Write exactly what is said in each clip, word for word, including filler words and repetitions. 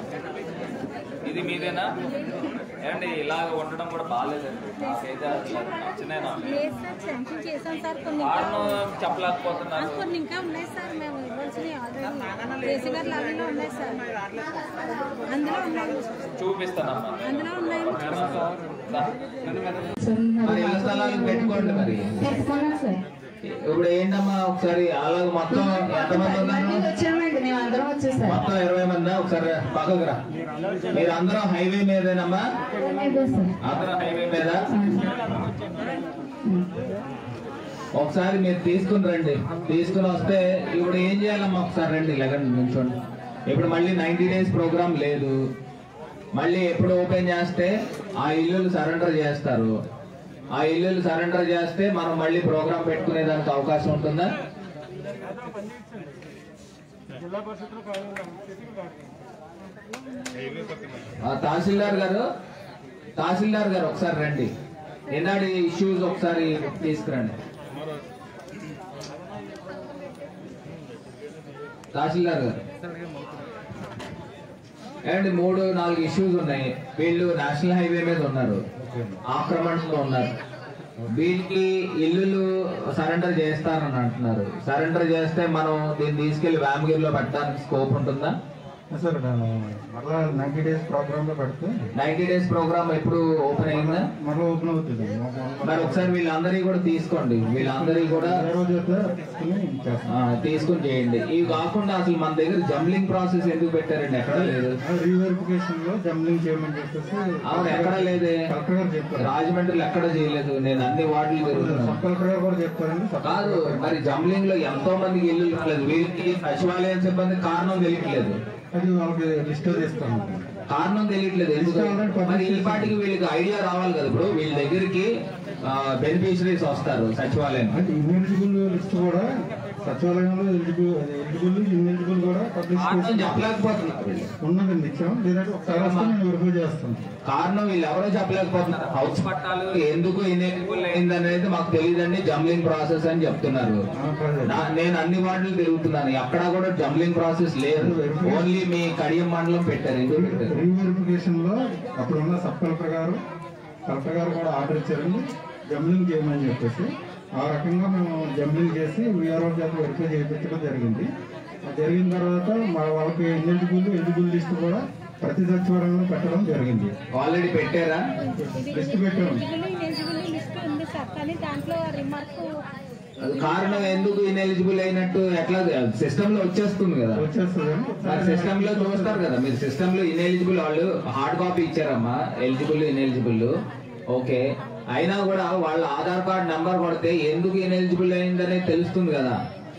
ఇది మీదేనా? ఏమండి ఇలాగ ఉండడం కూడా బాగాలేదండి, నాకైతే అసలు నచ్చనేనా? కారణం చెప్పలేకపోతున్నారు. కొన్ని ఇంకా ఉన్నాయి సార్, మేము ఇవ్వాల్సినవి ఆల్రెడీ కేసీ గారు లారీలో ఉన్నాయి సార్, అందులో ఉన్నాయి. చూపిస్తానమ్మా, అందులో ఉన్నాయి. మరి ఇళ్ళ స్థలాలు పెట్టుకోండి. మరి ఇప్పుడు ఏంటమ్మా ఒకసారి అలాగ మొత్తం ఎంతమంది ఉన్నారు? మొత్తం ఇరవై మంది. ఒకసారి పక్కకు రా. మీరు అందరం హైవే మీదేనమ్మా? అందరం హైవే మీద. ఒకసారి మీరు తీసుకుని రండి. తీసుకుని వస్తే ఇప్పుడు ఏం చేయాలమ్మా ఒకసారి రండి, లెగండి నుంచోండి. ఇప్పుడు మళ్ళీ నైన్టీ డేస్ ప్రోగ్రామ్ లేదు. మళ్ళీ ఎప్పుడు ఓపెన్ చేస్తే ఆ ఇల్లులు సరెండర్ చేస్తారు. ఆ ఇల్లులు సరెండర్ చేస్తే మనం మళ్ళీ ప్రోగ్రామ్ పెట్టుకునే దానికి అవకాశం ఉంటుందా? తహసీల్దార్ గారు, తహసీల్దార్ గారు ఒకసారి రండి. ఎన్నాడి ఇష్యూస్ ఒకసారి తీసుకురండి. తహసీల్దార్ గారు అండ్ మూడు నాలుగు ఇష్యూస్ ఉన్నాయి. వీళ్ళు నేషనల్ హైవే మీద ఉన్నారు, ఆక్రమణలో ఉన్నారు. వీళ్ళకి ఇల్లులు సరెండర్ చేస్తారని అంటున్నారు. సరెండర్ చేస్తే మనం దీన్ని తీసుకెళ్లి వ్యామగిరిలో పెట్టడానికి స్కోప్ ఉంటుందా సార్? మళ్ళా నైన్టీ డేస్ ప్రోగ్రామ్ లో పెడితే నైన్టీ డేస్ ప్రోగ్రామ్ ఎప్పుడు ఓపెన్ అయిందా? మళ్ళీ ఓపెన్ అవుతుంది. మరి ఒకసారి వీళ్ళందరినీ కూడా తీసుకోండి. వీళ్ళందరినీ కూడా తీసుకుని చేయండి. ఇవి కాకుండా అసలు మన దగ్గర జంబ్లింగ్ ప్రాసెస్ ఎందుకు పెట్టారండి? ఎక్కడ లేదు. రీవెరిఫికేషన్ లో జంబ్లింగ్ చేయమని చెప్పేసి అవును, ఎక్కడ లేదే. కలెక్టర్ గారు చెప్పారు. రాజమండ్రిలో ఎక్కడ చేయలేదు. నేను అన్ని వార్డులు తిరుగుతున్నాను. కలెక్టర్ గారు కూడా చెప్పారండి. కాదు, మరి జంబ్లింగ్ లో ఎంతో మందికి ఇల్లు రాలేదు. వీళ్ళకి సచివాలయం సిబ్బంది కారణం తెలియట్లేదు. అది వాళ్ళకి లిస్ట్ చేస్తాను. కారణం తెలియట్లేదు ఎందుకు? మరి ఈ పాటికి వీళ్ళకి ఐడియా రావాలి కదా. ఇప్పుడు వీళ్ళ దగ్గరికి బెనిఫిషరీస్ వస్తారు సచివాలయం. అంటే ఇన్ఎలిజిబుల్ లిస్ట్ కూడా సచివాలయంలో ఎలిజిబుల్ ఎలిజిబుల్ ఇన్ఎలిజిబుల్ కూడా పబ్లిష్ చెప్పలేకపోతున్నారు. ఉన్నదండి, ఇచ్చాం. లేదంటే ఒకసారి నేను వెరిఫై చేస్తాను. కారణం వీళ్ళు ఎవరో చెప్పలేకపోతున్నారు. హౌస్ పట్టాలు ఎందుకు ఇన్ఎలిజిబుల్ అయింది అనేది మాకు తెలియదండి, జంబ్లింగ్ ప్రాసెస్ అని చెప్తున్నారు. నేను అన్ని వార్డులు తిరుగుతున్నాను, అక్కడ కూడా జంబ్లింగ్ ప్రాసెస్ లేదు. ఓన్లీ మీ కడియం మండలం పెట్టారు. ఎందుకు పెట్టారు? రీవెరిఫికేషన్ లో అప్పుడు ఉన్న సబ్ కలెక్టర్ గారు కలెక్టర్ గారు కూడా ఆర్డర్ ఇచ్చారండి జంబ్లింగ్ చేయమని చెప్పేసి. ఆ రకంగా మేము జంబ్లింగ్ చేసి వీఆర్ఓ చేత వెరిఫై చేయించడం జరిగింది. జరిగిన తర్వాత మా వాళ్ళకి ఎలిజిబుల్ ఎలిజిబుల్ లిస్ట్ కూడా ప్రతి సచివాలయంలో పెట్టడం జరిగింది. ఆల్రెడీ పెట్టారా? లిస్ట్ పెట్టాము. కారణం ఎందుకు ఇన్ఎలిజిబుల్ అయినట్టు ఎట్లా సిస్టమ్ లో వచ్చేస్తుంది కదా. వచ్చేస్తుంది. సిస్టమ్ లో చూస్తారు కదా మీరు. సిస్టమ్ లో ఇన్ఎలిజిబుల్ వాళ్ళు హార్డ్ కాపీ ఇచ్చారమ్మా, ఎలిజిబుల్ ఇన్ఎలిజిబుల్. ఓకే, అయినా కూడా వాళ్ళ ఆధార్ కార్డ్ నెంబర్ కొడితే ఎందుకు ఇన్ఎలిజిబుల్ అయిందనే తెలుస్తుంది కదా.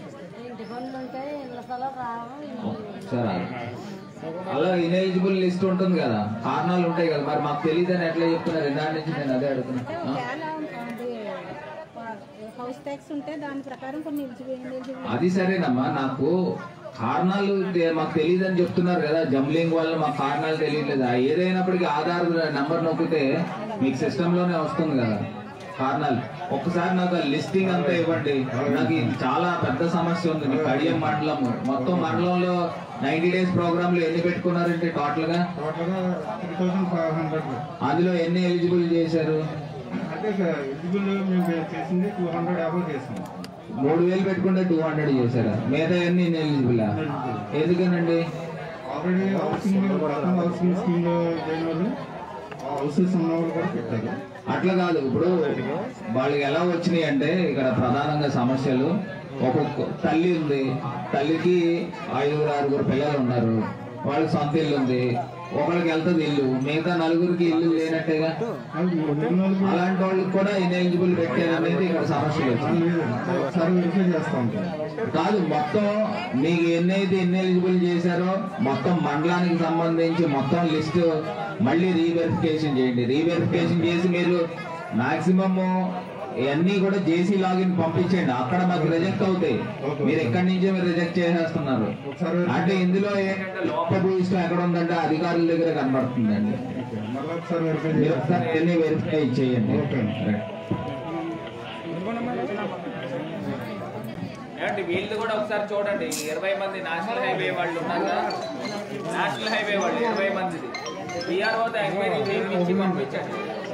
సరే, అలా ఇన్ఎలిజిబుల్ లిస్ట్ ఉంటుంది కదా, కారణాలు ఉంటాయి కదా. మరి మాకు తెలియదని ఎట్లా చెప్తున్నారు? దాని నుంచి నేను అదే అడుగుతున్నా. అది సరేనమ్మా, నాకు కారణాలు మాకు తెలియదని చెప్తున్నారు కదా. జంబ్లింగ్ వల్ల మాకు కారణాలు తెలియట్లేదు. ఏదైనప్పటికీ ఆధార్ నెంబర్ నొక్కితే మీకు సిస్టమ్ లోనే వస్తుంది కదా కారణాలు. ఒక్కసారి నాకు లిస్టింగ్ అంతా ఇవ్వండి. నాకు చాలా పెద్ద సమస్య ఉంది. మీ కడియం మండలం మొత్తం మండలంలో నైన్టీ డేస్ ప్రోగ్రామ్ లో ఎన్ని పెట్టుకున్నారంటే టోటల్ గా? అందులో ఎన్ని ఎలిజిబుల్ చేశారు? మూడు వేలు పెట్టుకుంటే టూ హండ్రెడ్ చేశారా? మిగతా ఎన్ని ఎలిజిబుల్? ఎందుకనండి? ఆల్రెడీ హౌసింగ్ హౌసింగ్ స్కీమ్ లో హౌసెస్ ఉన్న వాళ్ళు కూడా పెట్టారు. అట్లా కాదు. ఇప్పుడు వాళ్ళకి ఎలా వచ్చినాయి అంటే ఇక్కడ ప్రధానంగా సమస్యలు, ఒక తల్లి ఉంది, తల్లికి ఐదుగురు ఆరుగురు పిల్లలు ఉన్నారు, వాళ్ళకి సొంత ఇల్లు ఉంది, ఒకరికి వెళ్తుంది ఇల్లు, మిగతా నలుగురికి ఇల్లు లేనట్టేగా. అలాంటి వాళ్ళకి కూడా ఇన్ఎలిజిబుల్ పెట్టేదనేది ఇక్కడ సమస్యలు కాదు. మొత్తం మీకు ఎన్నైతే ఇన్ఎలిజిబుల్ చేశారో మొత్తం మండలానికి సంబంధించి మొత్తం లిస్ట్ మళ్ళీ రీవెరిఫికేషన్ చేయండి. రీవెరిఫికేషన్ చేసి మీరు మాక్సిమమ్ ఇవన్నీ కూడా జేసీ లాగిన్ పంపించండి. అక్కడ మాకు రిజెక్ట్ అవుతాయి. మీరు ఎక్కడి నుంచో మీరు రిజెక్ట్ చేసేస్తున్నారు. అంటే ఇందులో ఏంటంటే లోపభూయిష్టం ఎక్కడ ఉందంటే అధికారుల దగ్గర కనబడుతుందండి. మీరు ఒకసారి ఎన్ని వెరిఫై చేయండి. వీళ్ళు కూడా ఒకసారి చూడండి. ఇరవై మంది నేషనల్ హైవే వాళ్ళు ఉన్నారు కదా, నేషనల్ హైవే వాళ్ళు ఇరవై మందిది. బీఆర్ఓ ఎంక్వైరీ చేయించి పంపించండి.